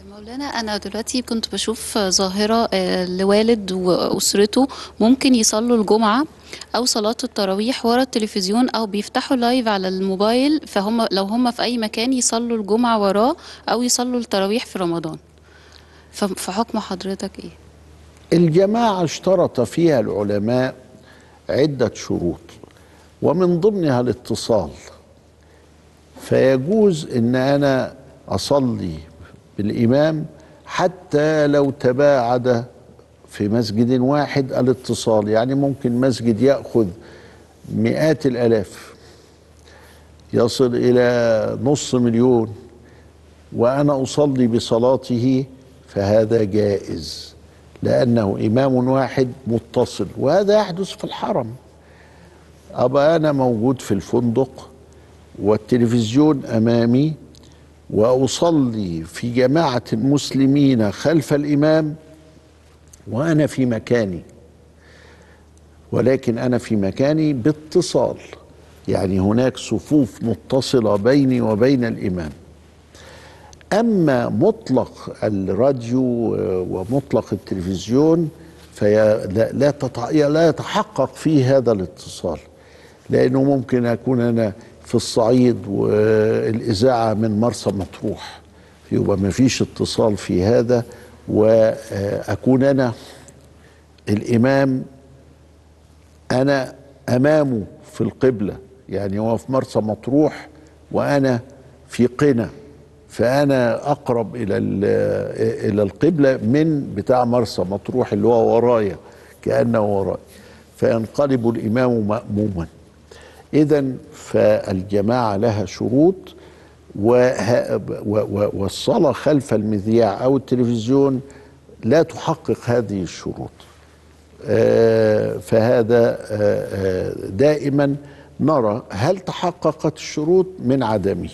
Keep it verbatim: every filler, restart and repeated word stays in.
مولانا، أنا دلوقتي كنت بشوف ظاهرة آه، لوالد وأسرته ممكن يصلوا الجمعة أو صلاة التراويح ورا التلفزيون، أو بيفتحوا لايف على الموبايل، فهم لو هم في أي مكان يصلوا الجمعة وراه أو يصلوا التراويح في رمضان. ف- فحكم حضرتك إيه؟ الجماعة اشترط فيها العلماء عدة شروط، ومن ضمنها الاتصال. فيجوز ان انا اصلي بالامام حتى لو تباعد في مسجد واحد الاتصال. يعني ممكن مسجد ياخذ مئات الالاف، يصل الى نص مليون، وانا اصلي بصلاته، فهذا جائز لانه امام واحد متصل. وهذا يحدث في الحرم. ابقى انا موجود في الفندق والتلفزيون امامي، واصلي في جماعه المسلمين خلف الامام وانا في مكاني، ولكن انا في مكاني باتصال، يعني هناك صفوف متصله بيني وبين الامام. اما مطلق الراديو ومطلق التلفزيون فلا لا تتع- لا يتحقق فيه هذا الاتصال، لانه ممكن اكون انا في الصعيد والاذاعه من مرسى مطروح، يبقى ما فيش اتصال في هذا. واكون انا الامام، انا امامه في القبله، يعني هو في مرسى مطروح وانا في قنا، فانا اقرب الى الى القبله من بتاع مرسى مطروح اللي هو ورايا، كانه ورايا، فينقلب الامام ماموما. اذا فالجماعه لها شروط، وه- و- و- والصلاه خلف المذياع او التلفزيون لا تحقق هذه الشروط. آه، فهذا آه، آه، دائما نرى هل تحققت الشروط من عدمه.